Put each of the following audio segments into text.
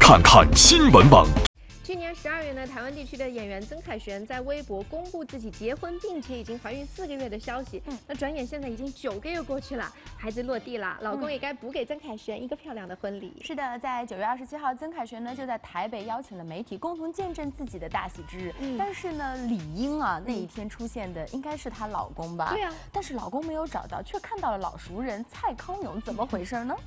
看看新闻网。 去年12月呢，台湾地区的演员曾凯旋在微博公布自己结婚并且已经怀孕4个月的消息。那转眼现在已经9个月过去了，孩子落地了，老公也该补给曾凯旋一个漂亮的婚礼。 是的，在9月27号，曾凯旋呢就在台北邀请了媒体共同见证自己的大喜之日。但是呢，理应啊那一天出现的应该是她老公吧？ 对啊， 但是老公没有找到，却看到了老熟人蔡康永，怎么回事呢？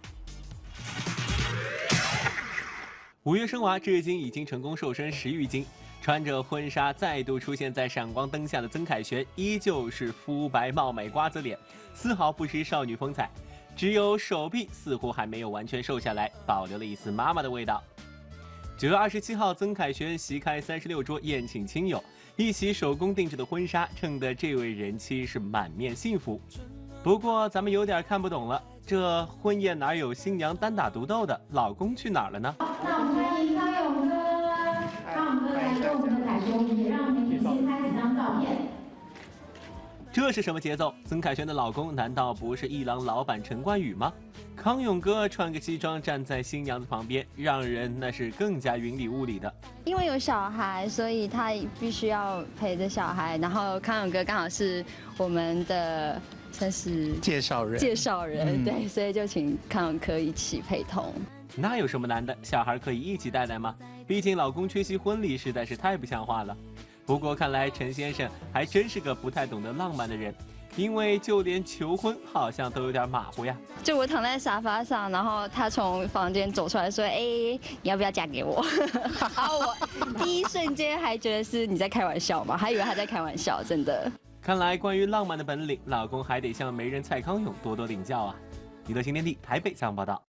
5月生娃，至今已经成功瘦身10余斤。穿着婚纱再度出现在闪光灯下的曾凯旋，依旧是肤白貌美瓜子脸，丝毫不失少女风采。只有手臂似乎还没有完全瘦下来，保留了一丝妈妈的味道。9月27号，曾凯旋席开36桌宴请亲友，一袭手工定制的婚纱，衬得这位人妻是满面幸福。不过咱们有点看不懂了，这婚宴哪有新娘单打独斗的？老公去哪儿了呢？ 那我们欢迎康永哥，康永哥来跟我们的凯旋，也让媒体先拍几张照片。 这是什么节奏？曾凯旋的老公难道不是一郎老板陈冠宇吗？康永哥穿个西装站在新娘子旁边，让人那是更加云里雾里的。 因为有小孩，所以他必须要陪着小孩。然后康永哥刚好是我们的算是介绍人， 对，所以就请康永哥一起陪同。 那有什么难的？小孩可以一起带吗？毕竟老公缺席婚礼实在是太不像话了。不过看来陈先生还真是个不太懂得浪漫的人，因为就连求婚好像都有点马虎呀。 就我躺在沙发上，然后他从房间走出来说：“哎，你要不要嫁给我？”然后我第一瞬间还觉得是你在开玩笑嘛，还以为他在开玩笑，真的。 看来关于浪漫的本领，老公还得向媒人蔡康永多多领教啊。娱乐新天地台北采访报道。